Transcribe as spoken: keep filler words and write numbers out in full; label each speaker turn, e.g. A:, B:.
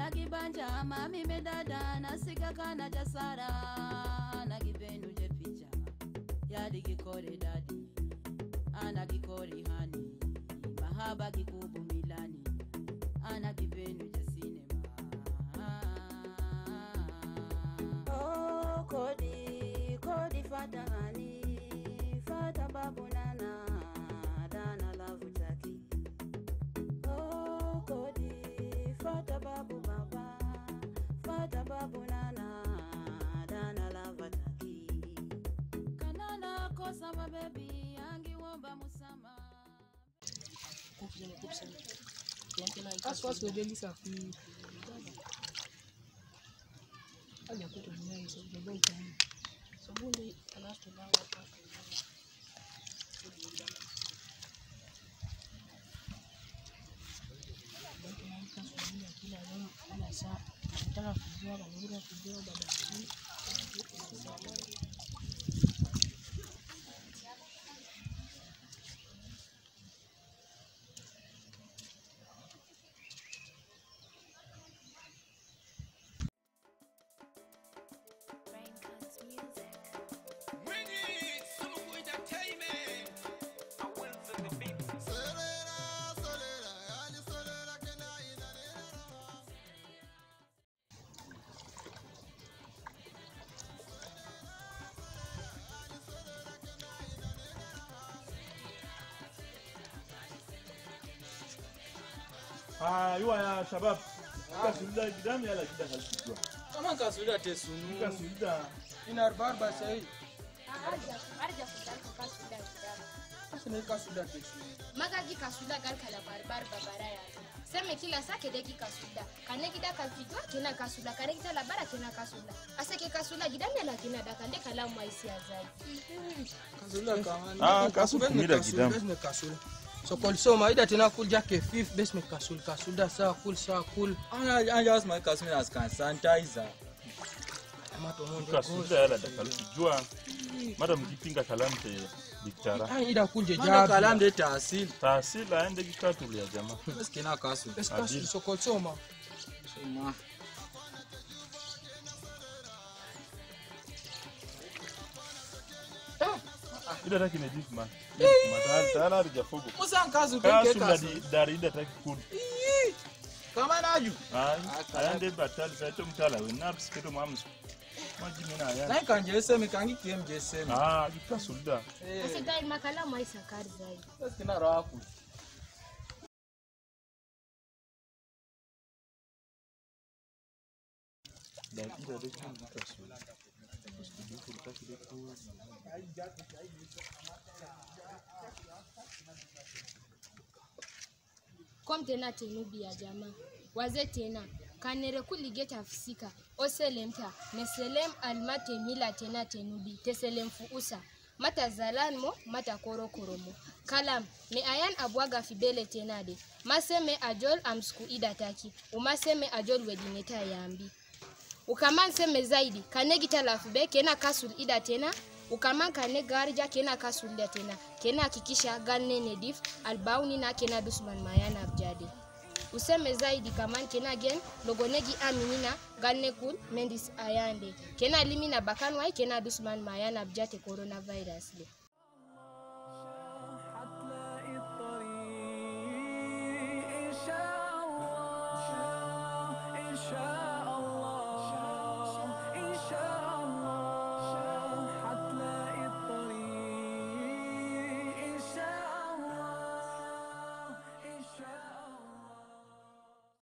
A: Nakibanja mami medada nasika kana jasara nakipendo je picha yadi kikore dadi ana kikore hani mahaba kikubu milani ana kipendo je cinema. Oh kodi kodi fata hani fata babu nana dana lavu taki. Oh kodi fata babu baba fata babu nana dana lavu taki. Kanana kosa ma baby angi womba musama.
B: As far as the daily stuff, I just put on my so the boy time. So one day I asked him what happened. But I can't find a killer alone. And I saw the tara fuzua na ngura fuzua baba hii.
C: Ah, yuwa ya shabab. Kasulda gidam ya la gida halkijwa.
D: Kama kasulda tesunu.
C: Kasulda
D: Inar barba sai.
E: Arja, arja sudah kasulda gidam.
D: Asine kasulda tesunu.
E: Maga gi kasulda gal kala barbar babaraya. Seme kila sake de gi kasulda. Kane gida kalfijwa kena kasulda, kane gida la bara kena kasulda. Ase ke kasulda gidam ya la kena da kande kala maisi azai.
D: Kasulda kama.
C: Ah, kasulda kumida gidam.
D: Besme kasulda. So kol so maida tena kul jake fifth besme kasul kasulda sa kul sa kul.
F: Anga anga as my kasulda as kan sanitizer.
D: Amato mondo.
C: kasulda ya la halkijwa. Mara mkipinga kalamte diktara.
D: Ah ida kulje
F: Mano
D: jabi.
F: kalam de tahsil.
C: Tahsil aende kikatuli ya jamaa.
F: Eskina kasul.
D: Es kasul so kol so ma.
F: Suma.
C: Ida taki ne difma. Matala tala arja fogo.
D: Musan kasul keke
C: Kasulda
D: kasul.
C: di dari ida taki kul.
D: Kama naju.
C: Ay, aende batali sa to mtala we naps keto mamsu. Majimina ya.
D: Nai kanje seme kangi kiem je seme.
C: Ah, kasulda.
E: Ase dai makala maisa karzai.
D: Eskina raku.
C: Da ida de kan kasulda. Kustudu kurtaki de kul.
E: Kom tena tenubi ya jamaa. Waze tena. Kanere kuligeta fisika. Oselemta. Meselem almate mila tena tenubi. Teselem fuusa. Mata zalan mo, mata koro koro mo. Kalam, me ayan abwaga fibele tenade. Maseme ajol amsku ida taki. Umaseme ajol wedineta yambi. Ukaman seme zaidi. Kanegita lafube kena kasul ida tena. Ukaman kane garja kena kasul ida tena. Kena kikisha ganne nedif albauni na kena dusman mayana abjade. Useme zaidi kaman kena gen logonegi aminina ganne kul mendis ayande. Kena limina bakanwai kena dusman mayana abjate coronavirus le.